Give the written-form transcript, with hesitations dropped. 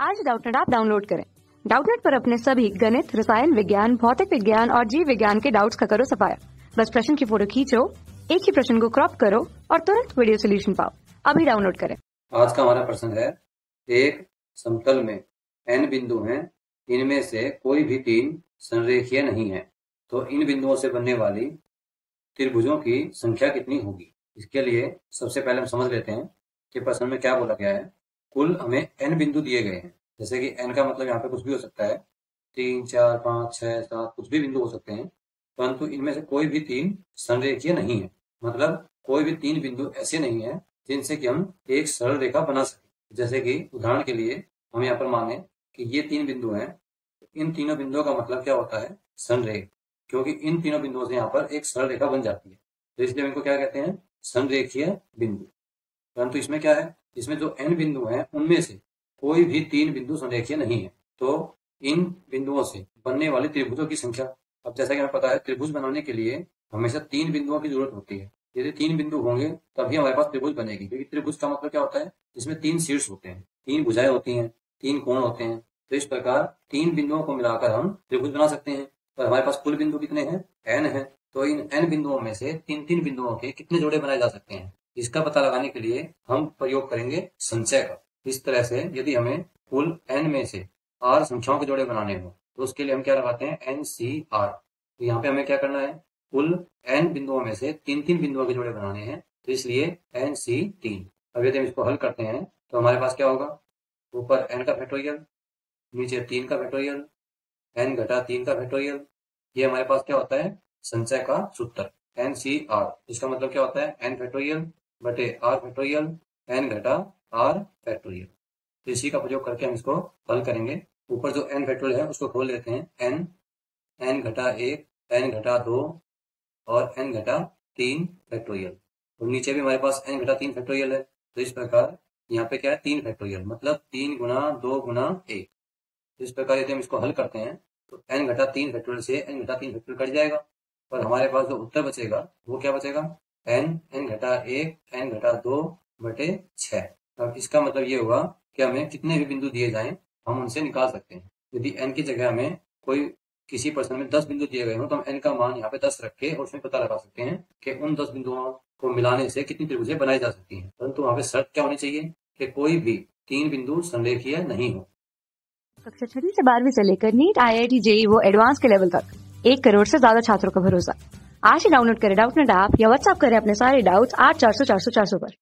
आज Doubtnut app download करें। Doubtnut पर अपने सभी गणित, रसायन विज्ञान, भौतिक विज्ञान और जीव विज्ञान के डाउट्स का करो सफाया। बस प्रश्न की फोटो खींचो, एक ही प्रश्न को क्रॉप करो और तुरंत वीडियो सोल्यूशन पाओ। अभी डाउनलोड करें। आज का हमारा प्रश्न है, एक समतल में n बिंदु हैं, इनमें से कोई भी तीन संरेखीय नहीं है, तो इन बिंदुओं से बनने वाली त्रिभुजों की संख्या कितनी होगी। इसके लिए सबसे पहले हम समझ लेते हैं कि प्रश्न में क्या बोला गया है। कुल हमें n बिंदु दिए गए हैं, जैसे कि n का मतलब यहाँ पे कुछ भी हो सकता है, 3, 4, 5, 6, 7 कुछ भी बिंदु हो सकते हैं, परंतु इनमें से कोई भी तीन संरेखीय नहीं है। मतलब कोई भी तीन बिंदु ऐसे नहीं है जिनसे कि हम एक सरल रेखा बना सके। जैसे कि उदाहरण के लिए हम यहाँ पर माने कि ये तीन बिंदु हैं, इन तीनों बिंदुओं का मतलब क्या होता है, संरेख, क्योंकि इन तीनों बिंदुओं से यहाँ पर एक सरल रेखा बन जाती है, तो इसलिए इनको क्या कहते हैं, संरेखीय बिंदु। परंतु इसमें क्या है, इसमें जो n बिंदु हैं उनमें से कोई भी तीन बिंदु संरेखीय नहीं है, तो इन बिंदुओं से बनने वाले त्रिभुजों की संख्या। अब जैसा कि हमें पता है, त्रिभुज बनाने के लिए हमेशा तीन बिंदुओं की जरूरत होती है। यदि तीन बिंदु होंगे तभी हमारे पास त्रिभुज बनेगी, क्योंकि त्रिभुज का मतलब क्या होता है, जिसमें तीन शीर्ष होते हैं, तीन भुजाएं होती हैं, तीन कोण होते हैं। तो इस प्रकार तीन बिंदुओं को मिलाकर हम त्रिभुज बना सकते हैं। और हमारे पास कुल बिंदु कितने हैं, n है, तो इन n बिंदुओं में से तीन तीन बिंदुओं के कितने जोड़े बनाए जा सकते हैं, इसका पता लगाने के लिए हम प्रयोग करेंगे संचय का। इस तरह से यदि हमें कुल n में से r संख्याओं के जोड़े बनाने हो, तो उसके लिए हम क्या लगाते हैं, NCR। तो यहाँ पे हमें क्या करना है, कुल n बिंदुओं में से तीन तीन बिंदुओं के जोड़े बनाने हैं, तो इसलिए NC3। अब यदि हम इसको हल करते हैं तो हमारे पास क्या होगा, ऊपर n का फैक्टोरियल, नीचे 3 का फैक्टोरियल, n घटा 3 का फैक्टोरियल। ये हमारे पास क्या होता है, संचय का सूत्र NCR। इसका मतलब क्या होता है, n फैक्टोरियल बटे r फैक्टोरियल, n घटा r फैक्टोरियल। तो इसी का प्रयोग करके हम इसको हल करेंगे। ऊपर जो n फैक्टोरियल है उसको खोल लेते हैं, n घटा 1, n घटा 2 और n घटा 3 फैक्टोरियल। और नीचे भी हमारे पास n घटा 3 फैक्टोरियल है। तो इस प्रकार यहाँ पे क्या है, 3 फैक्टोरियल, मतलब 3 गुना 2 गुना 1। इस प्रकार यदि हम इसको हल करते हैं तो n घटा 3 फैक्टोरियल से n घटा 3 फैक्टोरियल कट जाएगा, और हमारे पास जो उत्तर बचेगा वो क्या बचेगा, n घटा 1, n घटा 2 बटे 6। अब इसका मतलब ये हुआ कि हमें कितने भी बिंदु दिए जाएं हम उनसे निकाल सकते हैं। यदि n की जगह हमें कोई किसी प्रश्न में 10 बिंदु दिए गए हो, तो हम n का मान यहाँ पे 10 रख के और उसमें पता लगा सकते हैं कि उन 10 बिंदुओं को मिलाने से कितनी त्रिभुजें बनाई जा सकती हैं। परंतु वहाँ पे शर्त क्या होनी चाहिए कि कोई भी तीन बिंदु संरेखीय नहीं हो। कक्षा 6 से 12वीं से लेकर नीट, IIT, JEE वो एडवांस के लेवल तक 1 करोड़ से ज्यादा छात्रों का भरोसा। आज ही डाउनलोड करें डाउटनेट ऐप या व्हाट्सएप करें अपने सारे डाउट्स 8400 400 400 पर।